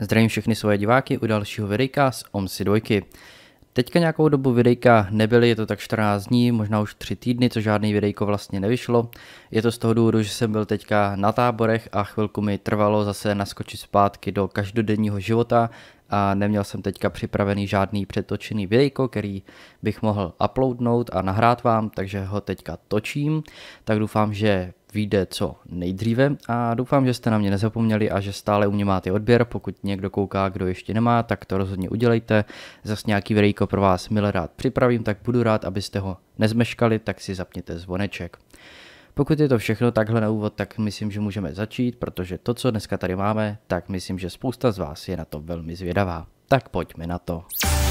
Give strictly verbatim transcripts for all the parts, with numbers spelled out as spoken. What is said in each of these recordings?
Zdravím všechny svoje diváky u dalšího videjka z Omsi dva. Teďka nějakou dobu videjka nebyly, je to tak čtrnáct dní, možná už tři týdny, co žádný videjko vlastně nevyšlo. Je to z toho důvodu, že jsem byl teďka na táborech a chvilku mi trvalo zase naskočit zpátky do každodenního života a neměl jsem teďka připravený žádný přetočený videjko, který bych mohl uploadnout a nahrát vám, takže ho teďka točím. Tak doufám, že vyjde co nejdříve a doufám, že jste na mě nezapomněli a že stále u mě máte odběr. Pokud někdo kouká, kdo ještě nemá, tak to rozhodně udělejte. Zas nějaký videjko pro vás mile rád připravím, tak budu rád, abyste ho nezmeškali, tak si zapněte zvoneček. Pokud je to všechno takhle na úvod, tak myslím, že můžeme začít, protože to, co dneska tady máme, tak myslím, že spousta z vás je na to velmi zvědavá. Tak pojďme na to.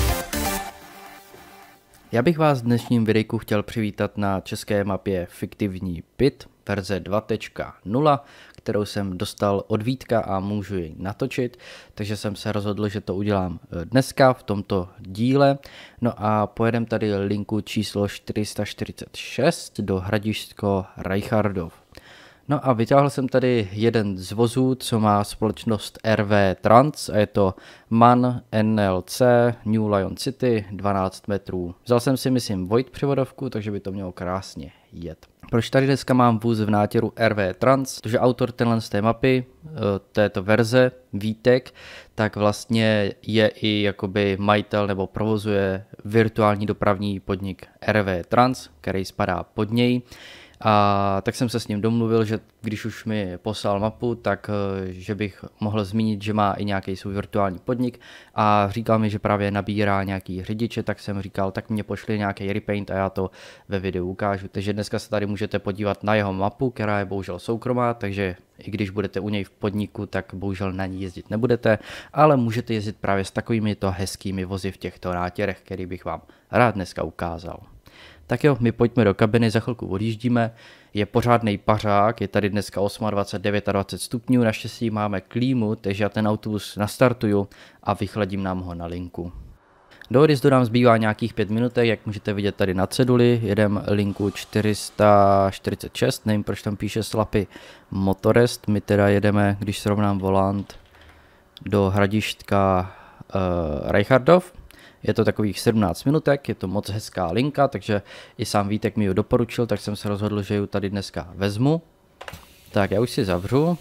Já bych vás v dnešním videjku chtěl přivítat na české mapě Fiktivní byt verze dva tečka nula, kterou jsem dostal od Vítka a můžu ji natočit, takže jsem se rozhodl, že to udělám dneska v tomto díle. No a pojedeme tady linku číslo čtyři sta čtyřicet šest do Hradišťsko Reichartov. No a vytáhl jsem tady jeden z vozů, co má společnost R V Trans a je to MAN N L C New Lion City dvanáct metrů. Vzal jsem si myslím Void převodovku, takže by to mělo krásně jet. Proč tady dneska mám vůz v nátěru R V Trans? Protože autor tenhle z té mapy, této verze, Vítek, tak vlastně je i jakoby majitel nebo provozuje virtuální dopravní podnik R V Trans, který spadá pod něj. A tak jsem se s ním domluvil, že když už mi poslal mapu, tak že bych mohl zmínit, že má i nějaký svůj virtuální podnik a říkal mi, že právě nabírá nějaký řidiče, tak jsem říkal, tak mě pošli nějaký repaint a já to ve videu ukážu. Takže dneska se tady můžete podívat na jeho mapu, která je bohužel soukromá, takže i když budete u něj v podniku, tak bohužel na ní jezdit nebudete, ale můžete jezdit právě s takovými to hezkými vozy v těchto nátěrech, který bych vám rád dneska ukázal. Tak jo, my pojďme do kabiny, za chvilku odjíždíme, je pořádnej pařák, je tady dneska dvacet osm, dvacet devět stupňů, naštěstí máme klímu, takže já ten autobus nastartuju a vychladím nám ho na linku. Do odjezdu nám zbývá nějakých pět minutek, jak můžete vidět tady na ceduli, jedem linku čtyři sta čtyřicet šest, nevím proč tam píše Slapy Motorest, my teda jedeme, když srovnám volant, do Hradišťka uh, Reichartov. Je to takových sedmnáct minutek, je to moc hezká linka, takže i sám Vítek mi ji doporučil, tak jsem se rozhodl, že ji tady dneska vezmu. Tak já už si zavřu.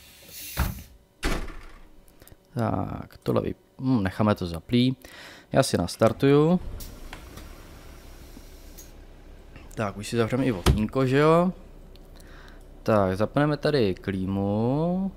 Tak, tohle vy... hm, necháme to zaplý. Já si nastartuju. Tak, už si zavřeme i okýnko, že jo? Tak, zapneme tady klímu.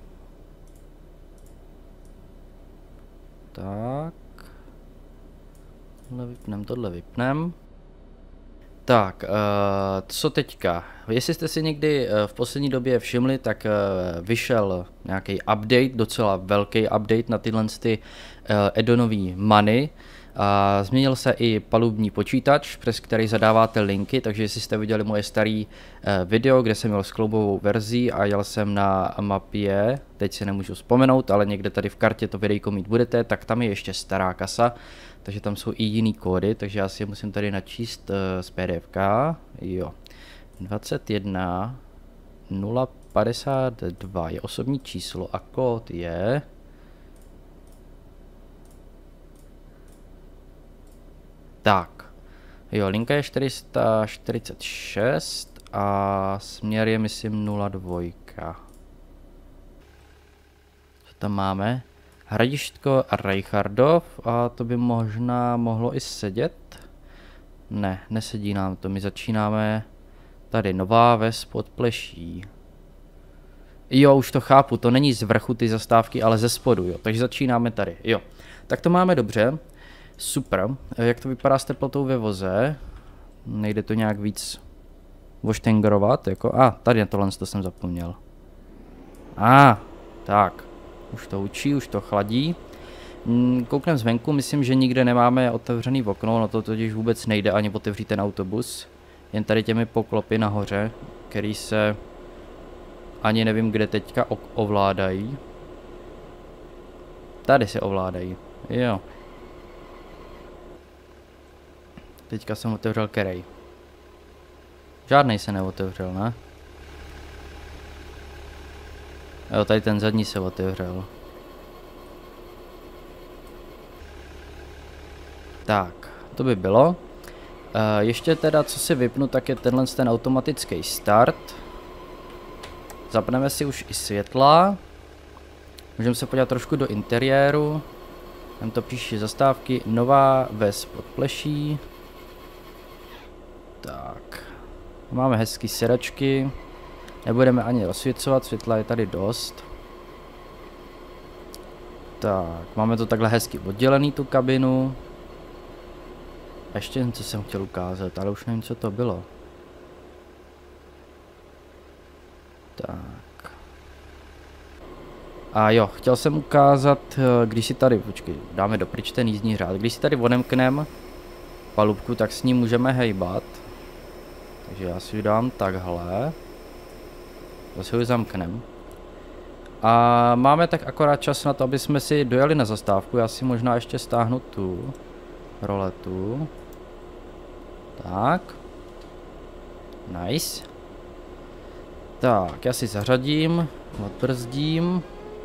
Tak. Tohle vypnem, tohle vypnem. Tak, uh, co teďka? Jestli jste si někdy uh, v poslední době všimli, tak uh, vyšel nějaký update, docela velký update na tyhle ty, uh, Edonový many. A změnil se i palubní počítač, přes který zadáváte linky, takže jestli jste viděli moje staré uh, video, kde jsem jel s kloubovou verzí a jel jsem na mapě, teď si nemůžu vzpomenout, ale někde tady v kartě to videjko mít budete, tak tam je ještě stará kasa, takže tam jsou i jiný kódy, takže já si je musím tady načíst uh, z P D F ka. Jo, dvacet jedna nula padesát dva je osobní číslo a kód je... Tak, jo, linka je čtyři sta čtyřicet šest a směr je myslím nula dva. Co tam máme? Hradišťko a Reichartov a to by možná mohlo i sedět. Ne, nesedí nám to, my začínáme tady Nová Ves pod Pleší. Jo, už to chápu, to není z vrchu ty zastávky, ale ze spodu, jo, takže začínáme tady, jo. Tak to máme dobře. Super, jak to vypadá s teplotou ve voze? Nejde to nějak víc voštengrovat, jako, a ah, tady na tohle to jsem zapomněl. A, ah, tak, už to učí, už to chladí. Kouknem zvenku, myslím, že nikde nemáme otevřený okno, no to totiž vůbec nejde ani otevřít ten autobus. Jen tady těmi poklopy nahoře, který se ani nevím, kde teďka ovládají. Tady se ovládají, jo. Teďka jsem otevřel kerej. Žádnej se neotevřel, ne? Jo, tady ten zadní se otevřel. Tak, to by bylo. Uh, ještě teda, co si vypnu, tak je tenhle ten automatický start. Zapneme si už i světla. Můžeme se podívat trošku do interiéru. Tam to píše zastávky. Nová ves Podpleší. Tak. Máme hezký sedačky. Nebudeme ani rozsvěcovat, světla je tady dost. Tak, máme to takhle hezky oddělený, tu kabinu. A ještě něco jsem chtěl ukázat, ale už nevím, co to bylo. Tak. A jo, chtěl jsem ukázat, když si tady, počkej, dáme dopryč ten jízdní řád. Když si tady odemknem palubku, tak s ní můžeme hejbat. Takže já si ji dám takhle. Zase ji zamknem. A máme tak akorát čas na to, aby jsme si dojeli na zastávku. Já si možná ještě stáhnu tu roletu. Tak. Nice. Tak, já si zařadím, odbrzdím.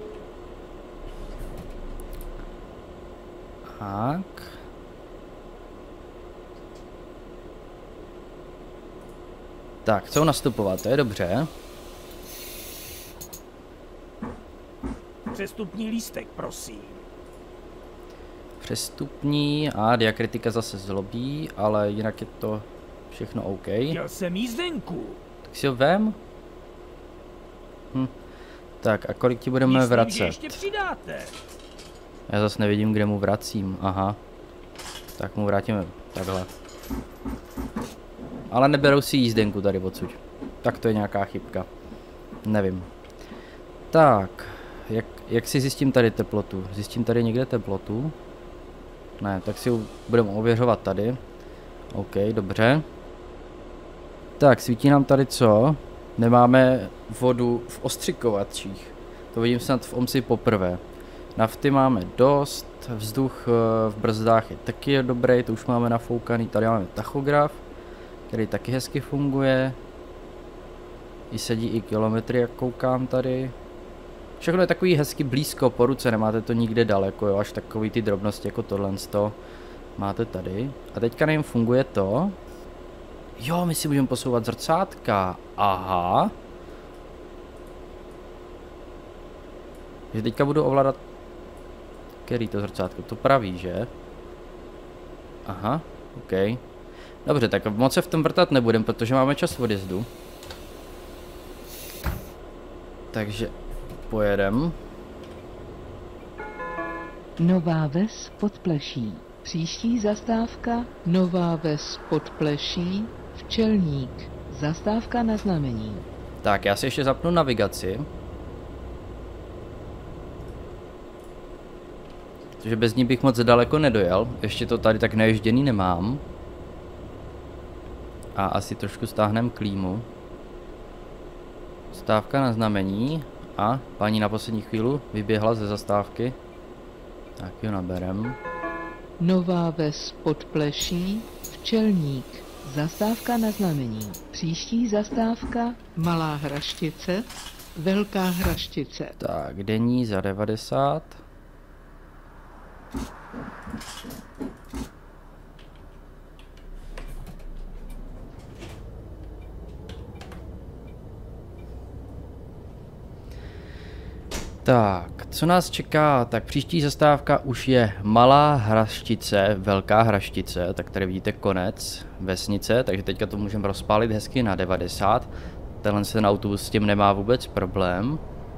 Tak. Tak, chcou nastupovat, to je dobře. Přestupní lístek, prosím. Přestupní a diakritika zase zlobí, ale jinak je to všechno OK. Chtěl jsem jízdenku. Tak si ho vem. Hm. Tak a kolik ti budeme Myslím, vracet? že ještě přidáte. Já zase nevidím, kde mu vracím. Aha. Tak mu vrátíme takhle. Ale neberou si jízdenku tady odsud. Tak to je nějaká chybka. Nevím. Tak. Jak, jak si zjistím tady teplotu? Zjistím tady někde teplotu? Ne, tak si ji budeme ověřovat tady. OK, dobře. Tak, svítí nám tady co? Nemáme vodu v ostřikovačích. To vidím snad v OMSI poprvé. Nafty máme dost, vzduch v brzdách je taky dobrý, to už máme nafoukaný. Tady máme tachograf, který taky hezky funguje. I sedí i kilometry, jak koukám tady. Všechno je takový hezky blízko po ruce, nemáte to nikde daleko, jo, až takový ty drobnosti jako tohle máte tady. A teďka nevím, funguje to. Jo, my si můžeme posouvat zrcátka. Aha. Že teďka budu ovládat... Který to zrcátko? To pravý, že? Aha, OK. Dobře, tak moc se v tom vrtat nebudem, protože máme čas odjezdu. Takže pojedem. Nová ves Podpleší. Příští zastávka Nová ves Podpleší, Včelník. Zastávka na znamení. Tak, já si ještě zapnu navigaci. Protože bez ní bych moc daleko nedojel. Ještě to tady tak naježděný nemám. A asi trošku stáhnem klímu. Stávka na znamení. A paní na poslední chvíli vyběhla ze zastávky. Tak jo, naberem. Nová ves Podpleší, Včelník. Zastávka na znamení. Příští zastávka Malá Hraštice, Velká Hraštice. Tak, denní za devadesát. Tak, co nás čeká? Tak příští zastávka už je Malá Hraštice, Velká Hraštice, tak tady vidíte konec vesnice, takže teďka to můžeme rozpálit hezky na devadesát. Tenhle ten autobus s tím nemá vůbec problém.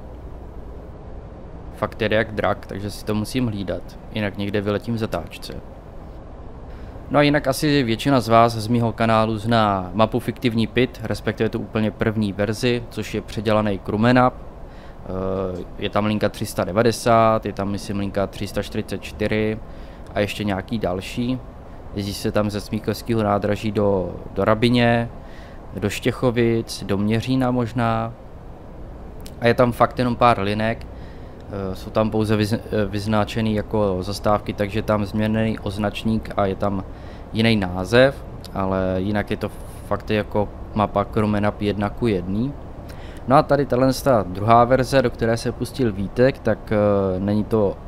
Fakt jede jak drak, takže si to musím hlídat, jinak někde vyletím v zatáčce. No a jinak asi většina z vás z mýho kanálu zná mapu Fiktivní pit, respektive tu úplně první verzi, což je předělaný Krumenap. Je tam linka tři sta devadesát, je tam myslím linka tři sta čtyřicet čtyři a ještě nějaký další. Jezdí se tam ze Smíchovského nádraží do, do Rabyně, do Štěchovic, do Měřína možná. A je tam fakt jenom pár linek. Jsou tam pouze vyz, vyznačený jako zastávky, takže tam změněný označník a je tam jiný název, ale jinak je to fakt jako mapa Krumenap jedna ku jedné. No a tady tahle druhá verze, do které se pustil Vítek, tak uh, není to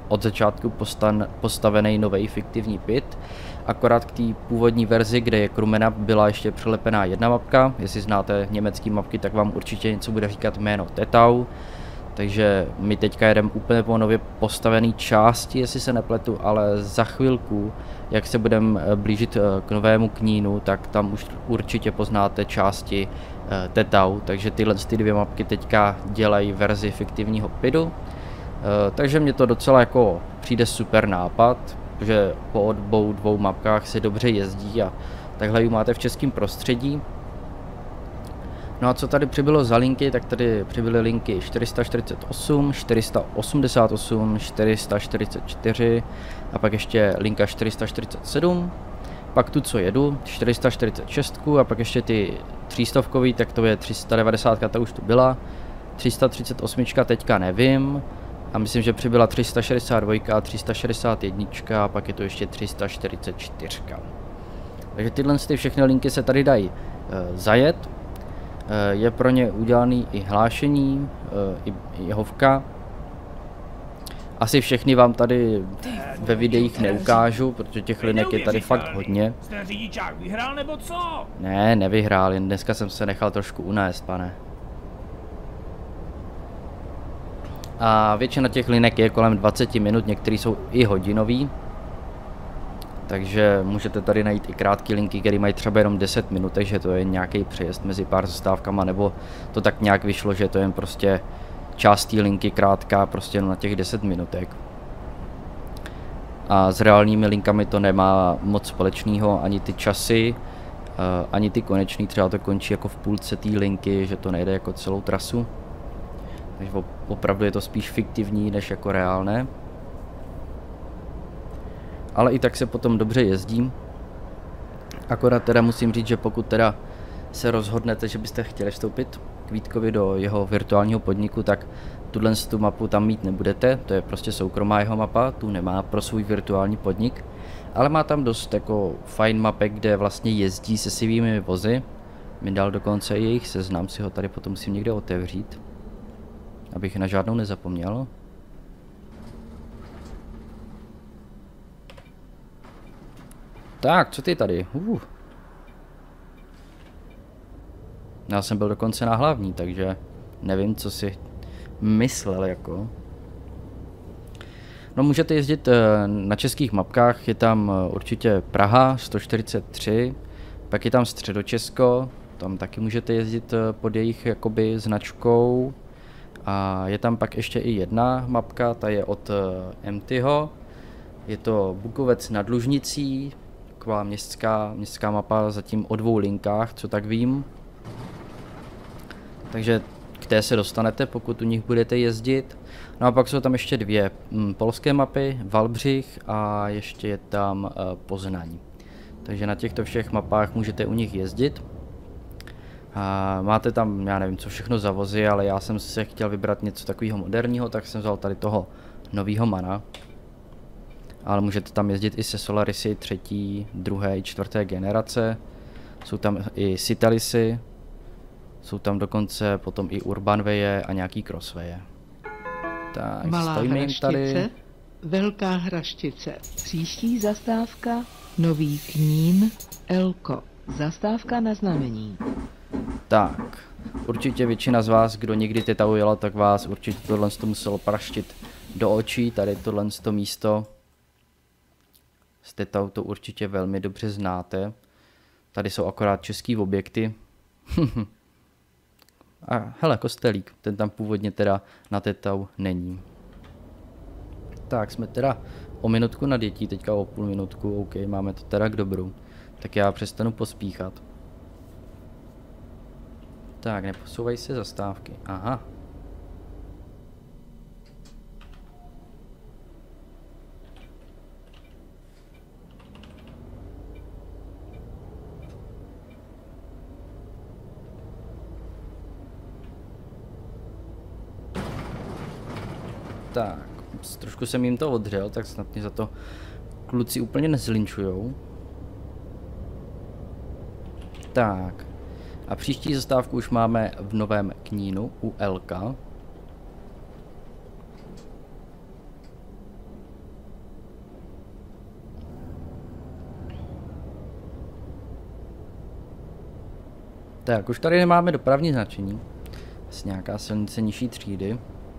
od začátku postan, postavený nový fiktivní pit. Akorát k té původní verzi, kde je krumena, byla ještě přilepená jedna mapka. Jestli znáte německé mapky, tak vám určitě něco bude říkat jméno Tetau. Takže my teďka jedeme úplně po nově postavený části, jestli se nepletu, ale za chvilku, jak se budeme blížit k novému knínu, tak tam už určitě poznáte části Tetau. Takže tyhle ty dvě mapky teďka dělají verzi fiktivního pidu. Takže mě to docela jako přijde super nápad, že po obou dvou mapkách se dobře jezdí a takhle ji máte v českém prostředí. No a co tady přibylo za linky, tak tady přibyly linky čtyři sta čtyřicet osm, čtyři sta osmdesát osm, čtyři sta čtyřicet čtyři a pak ještě linka čtyři sta čtyřicet sedm, pak tu co jedu, čtyři sta čtyřicet šest a pak ještě ty třístovkový, tak to je tři sta devadesát, ta už tu byla, tři sta třicet osm teďka nevím a myslím, že přibyla tři sta šedesát dva, tři sta šedesát jedna a pak je to ještě tři sta čtyřicet čtyři. Takže tyhle ty všechny linky se tady dají e, zajet. Je pro ně udělaný i hlášení, i jehovka. Asi všechny vám tady ve videích neukážu, protože těch linek je tady fakt hodně. Ten řidičák vyhrál nebo co? Ne, nevyhrál, jen dneska jsem se nechal trošku unést, pane. A většina těch linek je kolem dvacet minut, některý jsou i hodinový. Takže můžete tady najít i krátké linky, které mají třeba jenom deset minut, takže to je nějaký přejezd mezi pár zastávkama, nebo to tak nějak vyšlo, že to je jen prostě část té linky krátká, prostě jenom na těch deset minutek. A s reálnými linkami to nemá moc společného, ani ty časy, ani ty koneční, třeba to končí jako v půlce té linky, že to nejde jako celou trasu. Takže opravdu je to spíš fiktivní, než jako reálné. Ale i tak se potom dobře jezdím. Akorát teda musím říct, že pokud teda se rozhodnete, že byste chtěli vstoupit k Vítkovi do jeho virtuálního podniku, tak tuhle tu mapu tam mít nebudete, to je prostě soukromá jeho mapa, tu nemá pro svůj virtuální podnik, ale má tam dost jako fajn mapek, kde vlastně jezdí se svými vozy. Mi dal dokonce i jejich seznam, si ho tady potom musím někde otevřít, abych na žádnou nezapomněl. Tak, co ty tady? Uh. Já jsem byl dokonce na hlavní, takže nevím, co si myslel jako. No můžete jezdit na českých mapkách, je tam určitě Praha sto čtyřicet tři, pak je tam Středočesko, tam taky můžete jezdit pod jejich jakoby značkou. A je tam pak ještě i jedna mapka, ta je od M T ho, je to Bukovec nad Lužnicí, taková městská, městská mapa zatím o dvou linkách, co tak vím. Takže k té se dostanete, pokud u nich budete jezdit. No a pak jsou tam ještě dvě hm, polské mapy, Valbřich a ještě je tam uh, Poznaň. Takže na těchto všech mapách můžete u nich jezdit. A máte tam, já nevím, co všechno za vozy, ale já jsem se chtěl vybrat něco takového moderního, tak jsem vzal tady toho novýho Mana. Ale můžete tam jezdit i se Solarisy třetí, druhé i čtvrté generace. Jsou tam i Citalisy. Jsou tam dokonce potom i Urbanveje a nějaký Crossveje. Tak, Malá stojíme jim Hraštice, tady. Velká Hraštice. Příští zastávka Nový Knín, Elko. Zastávka na znamení. Tak, určitě většina z vás, kdo někdy Tetau jela, tak vás určitě tohle to muselo praštit do očí. Tady tohle to místo. Z Tetau to určitě velmi dobře znáte. Tady jsou akorát český objekty. A hele, kostelík, ten tam původně teda na Tetau není. Tak, jsme teda o minutku na dětí, teďka o půl minutku, OK, máme to teda k dobru. Tak já přestanu pospíchat. Tak, neposouvají se zastávky, aha. Tak, trošku jsem jim to odřel, tak snad mě za to kluci úplně nezlinčujou. Tak, a příští zastávku už máme v Novém Knínu u Elka. Tak, už tady nemáme dopravní značení. Asi nějaká silnice nižší třídy.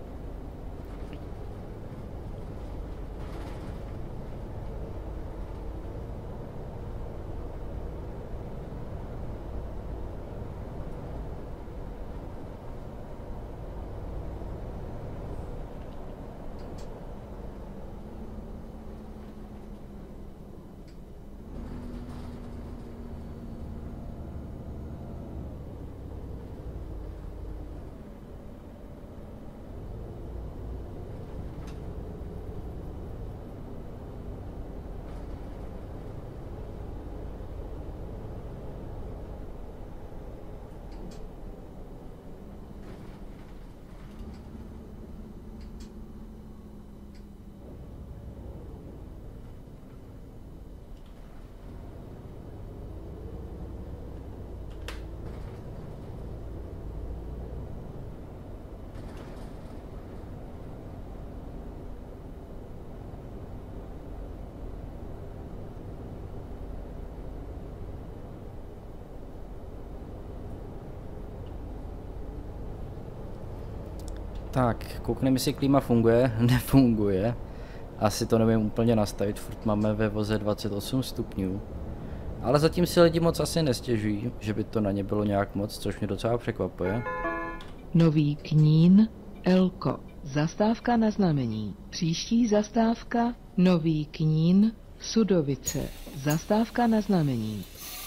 Tak, koukneme, jestli klíma funguje. Nefunguje. Asi to nevím úplně nastavit, furt máme ve voze dvacet osm stupňů. Ale zatím si lidi moc asi nestěžují, že by to na ně bylo nějak moc, což mě docela překvapuje. Nový Knín, Elko. Zastávka na znamení. Příští zastávka Nový Knín, Sudovice. Zastávka na znamení.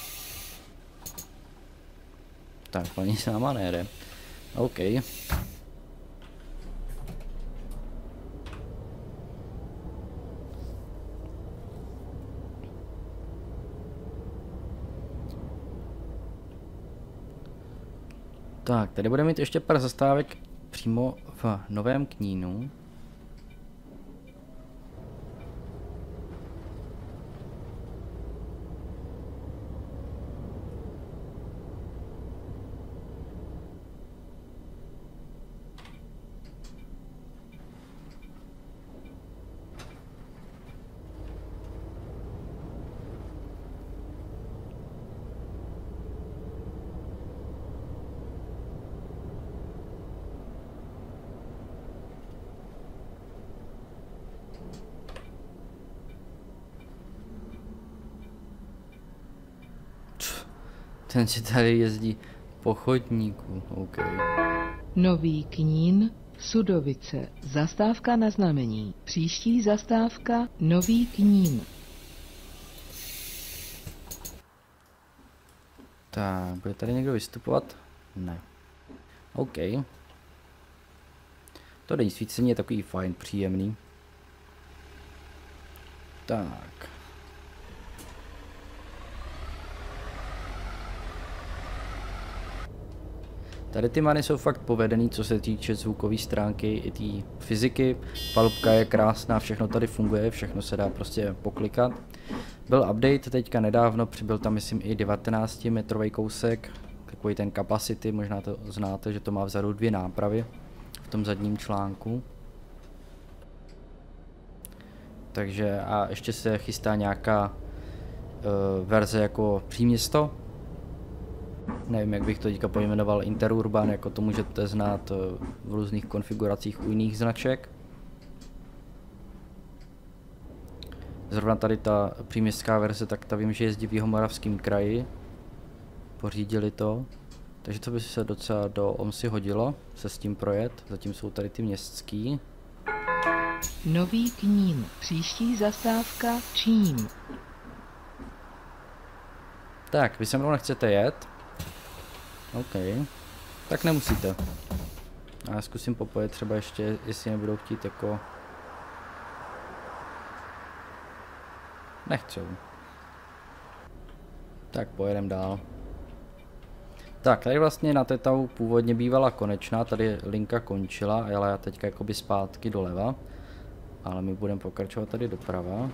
Tak, paní s náma nejede. OK. Tak, tady budeme mít ještě pár zastávek přímo v Novém Knínu. Ten si tady jezdí po chodníku, OK. Nový Knín, Sudovice. Zastávka na znamení. Příští zastávka Nový Knín. Tak, bude tady někdo vystupovat? Ne. OK. To denní svícení je takový fajn, příjemný. Tak. Tady ty many jsou fakt povedený, co se týče zvukové stránky i té fyziky. Palubka je krásná, všechno tady funguje, všechno se dá prostě poklikat. Byl update teďka nedávno, přibyl tam myslím i devatenáctimetrový kousek, takový ten capacity, možná to znáte, že to má vzadu dvě nápravy v tom zadním článku. Takže a ještě se chystá nějaká uh, verze jako příměsto. Nevím, jak bych to teďka pojmenoval, Interurban, jako to můžete znát v různých konfiguracích u jiných značek. Zrovna tady ta příměstská verze, tak ta vím, že jezdí v Jihomoravském kraji. Pořídili to. Takže to by se docela do Omsy hodilo se s tím projet. Zatím jsou tady ty městský. Nový Knín. Příští zastávka Čín. Tak, vy se mnou nechcete jet? OK. Tak nemusíte. A já zkusím popojet třeba ještě, jestli nebudou chtít jako... Nechcou. Tak pojedem dál. Tak, tady vlastně na Tetau původně bývala konečná, tady linka končila, ale já teďka jakoby zpátky doleva. Ale my budeme pokračovat tady doprava.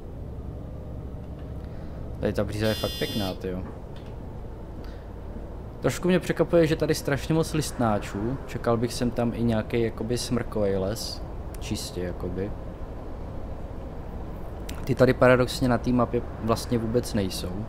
Tady ta bříza je fakt pěkná, tyjo. Trošku mě překvapuje, že tady strašně moc listnáčů. Čekal bych sem tam i nějaký jakoby smrkový les. Čistě jakoby. Ty tady paradoxně na té mapě vlastně vůbec nejsou.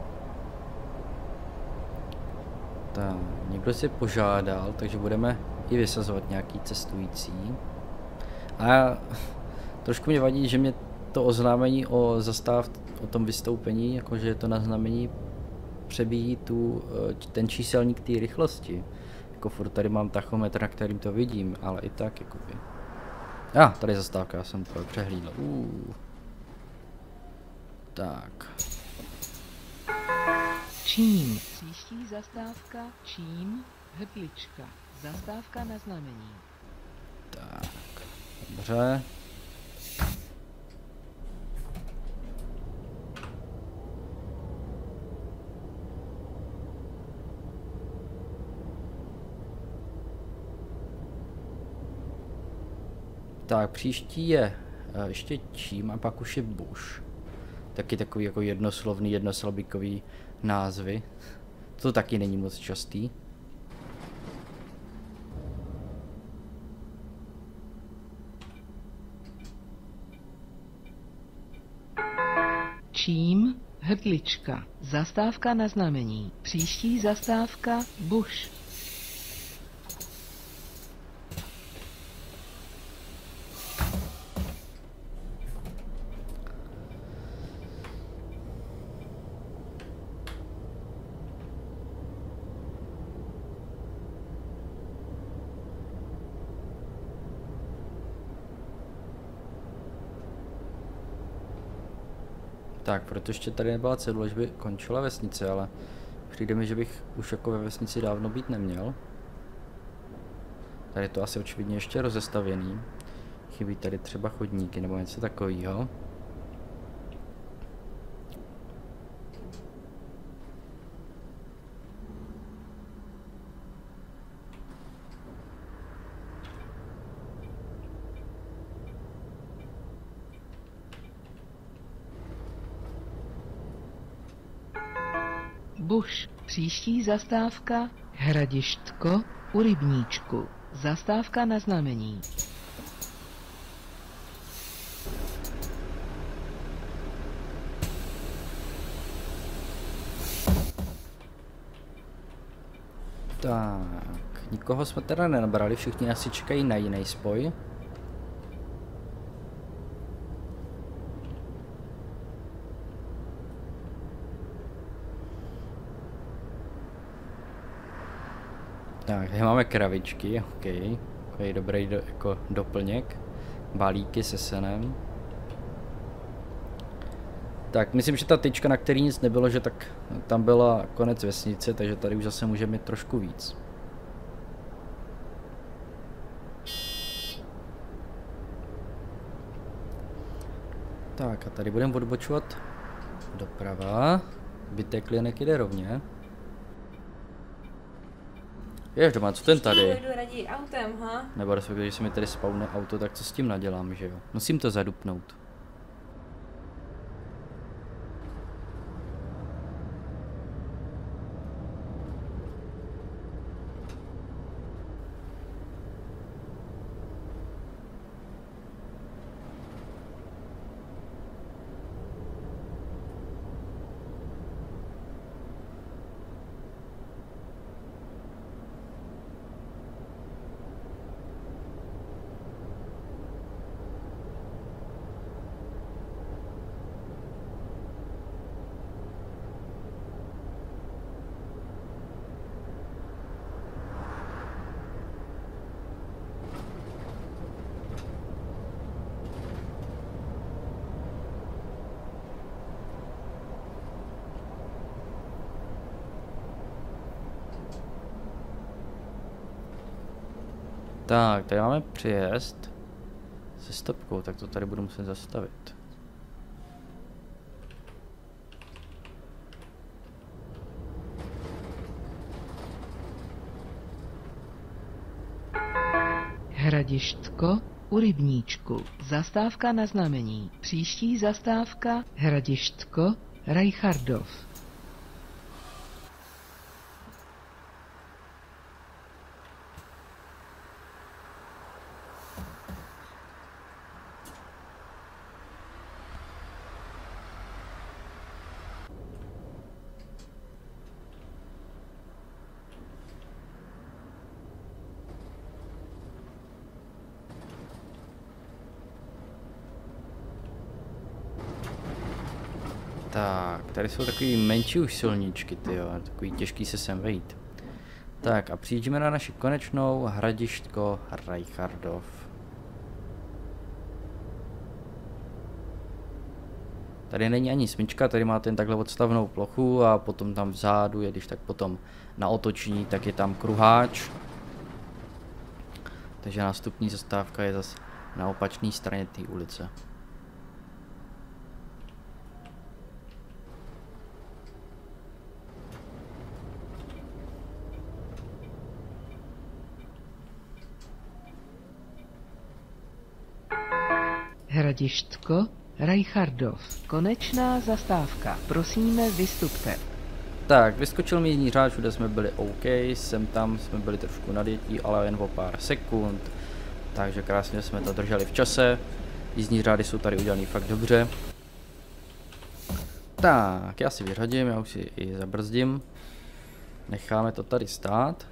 Tak, někdo si požádal, takže budeme i vysazovat nějaký cestující. A já, trošku mě vadí, že mě to oznámení o zastáv, o tom vystoupení, jakože je to na znamení, přebíjí tu, ten číselník té rychlosti. Jako furt tady mám tachometr, na kterým to vidím, ale i tak jakoby. A, ah, tady zastávka, já jsem to přehlídl. Uh. Tak. Čím. Příští zastávka Čím, Hrdlička. Zastávka na znamení. Tak, dobře. Tak, příští je uh, ještě Čím a pak už je Buš. Taky takový jako jednoslovný, jednoslabikový názvy. To taky není moc častý. Čím, Hrdlička. Zastávka na znamení. Příští zastávka Buš. Tak, proto ještě tady nebyla cedule, že by končila vesnice, ale přijde mi, že bych už jako ve vesnici dávno být neměl. Tady je to asi očividně ještě rozestavěný. Chybí tady třeba chodníky nebo něco takového. Buš. Příští zastávka Hradištko u rybníčku. Zastávka na znamení. Tak, nikoho jsme teda nenabrali, všichni asi čekají na jiný spoj. Tak, tady máme kravičky, ok, takový dobrý do, jako doplněk, balíky se senem. Tak, myslím, že ta tyčka, na který nic nebylo, že tak tam byla konec vesnice, takže tady už zase může mít trošku víc. Tak a tady budeme odbočovat doprava, zbytek linek jde rovně. Jež doma, co ten tady? Jdu raději autem, ha? Nebo respektive, když se mi tady spawne auto, tak co s tím nadělám, že jo? Musím to zadupnout. Tak, tady máme přejezd se stopkou, tak to tady budu muset zastavit. Hradištko u rybníčku. Zastávka na znamení. Příští zastávka Hradištko Rajchardov. Tak, tady jsou takový menší už silničky, tyjo, takový těžký se sem vejít. Tak a přijíždíme na naši konečnou Hradištko Reichartov. Tady není ani smyčka, tady máte jen takhle odstavnou plochu a potom tam vzadu je, když tak potom na otočení, tak je tam kruháč. Takže nástupní zastávka je zase na opačné straně té ulice. Hradištko Reichartov. Konečná zastávka. Prosíme, vystupte. Tak, vyskočil mi jízdní řád, všude jsme byli OK, sem tam jsme byli trošku nadjetí, ale jen o pár sekund. Takže krásně jsme to drželi v čase. Jízdní řády jsou tady udělané fakt dobře. Tak, já si vyřadím, já už si i zabrzdím. Necháme to tady stát.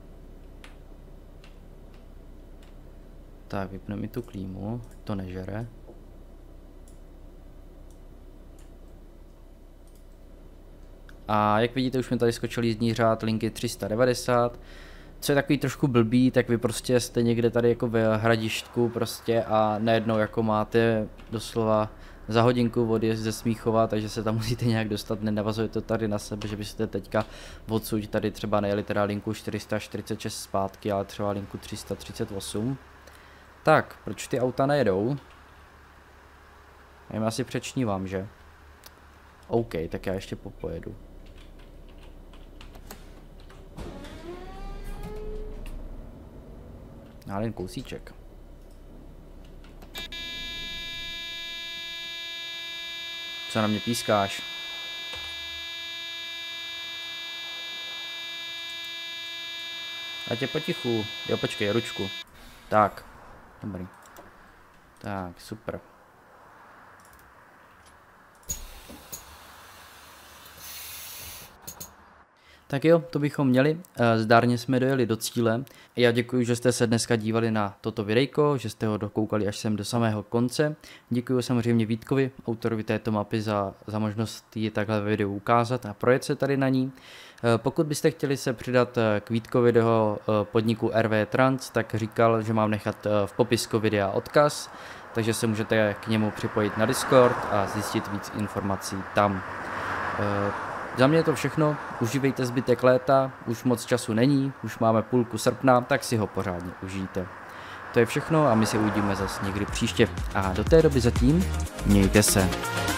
Tak, vypneme mi tu klímu, to nežere. A jak vidíte, už mi tady skočil jízdní řád linky tři sta devadesát. Co je takový trošku blbý, tak vy prostě jste někde tady jako ve Hradištku prostě a najednou jako máte doslova za hodinku odjezd ze Smíchova, takže se tam musíte nějak dostat, nenavazuje to tady na sebe, že byste teďka odsud tady třeba nejeli teda linku čtyři sta čtyřicet šest zpátky, ale třeba linku tři sta třicet osm. Tak, proč ty auta nejedou? Já jim asi přečnívám, že? OK, tak já ještě popojedu. Já jen kousíček. Co na mě pískáš? Já tě potichu. Jo, počkej, ručku. Tak. Dobrý. Tak, super. Tak jo, to bychom měli. Zdárně jsme dojeli do cíle. Já děkuji, že jste se dneska dívali na toto videjko, že jste ho dokoukali až sem do samého konce. Děkuji samozřejmě Vítkovi, autorovi této mapy, za, za možnost ji takhle ve videu ukázat a projet se tady na ní. Pokud byste chtěli se přidat k Vítkovi do jeho podniku R V Trans, tak říkal, že mám nechat v popisku videa odkaz, takže se můžete k němu připojit na Discord a zjistit víc informací tam. Za mě je to všechno, užívejte zbytek léta, už moc času není, už máme půlku srpna, tak si ho pořádně užijte. To je všechno a my se uvidíme zase někdy příště. A do té doby zatím, mějte se.